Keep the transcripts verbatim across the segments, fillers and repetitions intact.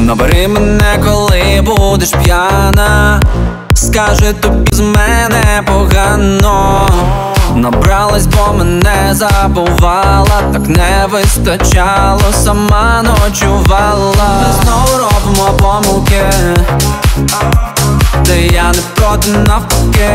Набери мене, коли будеш п'яна. Скажи, тобі з мене погано. Набралась, бо мене забувала. Так не вистачало, сама ночувала. Ми знову робимо помилки, та я не проти, навпаки.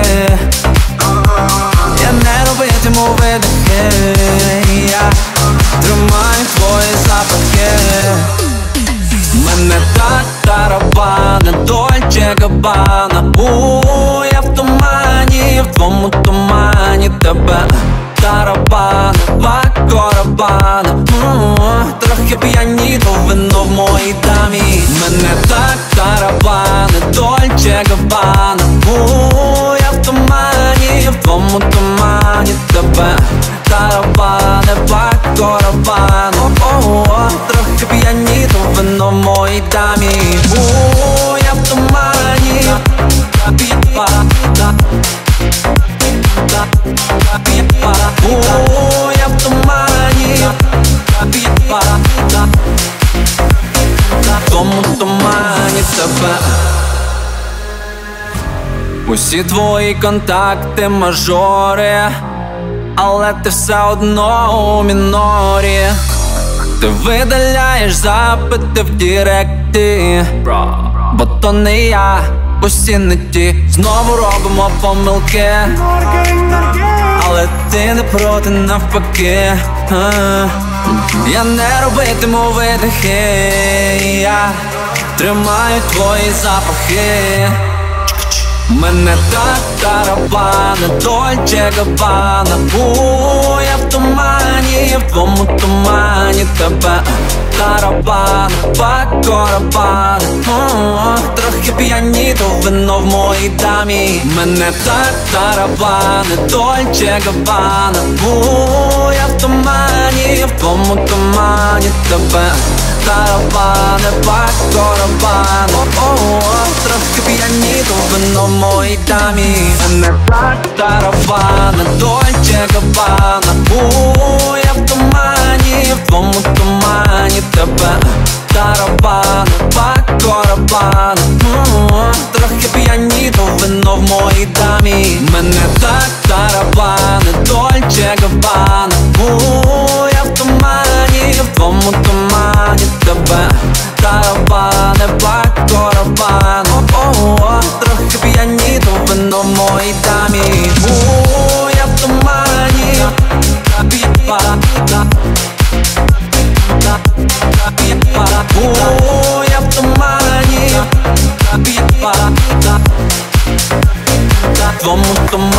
Я не робитиму видихи, я тримаю твої запахи. Мене так тарабане, Дольче Габбана. У, я в тумані, в твоєму тумані тебе тарабане, Пако Рабане. Трохи п'яні, то вино в моїй дамі. Мене так тарабане, Дольче Габбана. У, я в тумані, в твоєму тумані тебе тарабане, Пако Рабане. Трохи п'яні, то вино в моїй дамі. У, я в тумані. У, я в тумані. В тому тумані тебе. Усі твої контакти мажори, але ти все одно у мінорі. Ти видаляєш запити в директі, бо то не я, усі не ті. Знову робимо помилки, але ти не проти, навпаки. Я не робитиму видихи, я тримаю твої запахи. Мене так тарабане, Дольче Габбана. У, я в тумані, в твоєму тумані тебе тарабане, Пако Рабане. Трохи п'яні, то вино в моїй дамі. Мене так тарабане, Дольче Габбана. У, я в тумані, в твоєму тумані тебе тарабане, Пако Рабане. Трохи п'яні, то вино в моїй дамі. Мене так тарабане, Дольче Габбана. У, я в тумані, в твоєму тумані тебе тарабане, Пако Рабане. Трохи п'яні, то вино в моїй дамі. Мене так тарабане, Дольче Габбана. У, я в тумані, в твоєму тумані тебе тарабане, Пако Рабане. Трохи п'яні, то вино в моїй дамі. У, я в тумані. У, я в тумані. В твоєму тумані.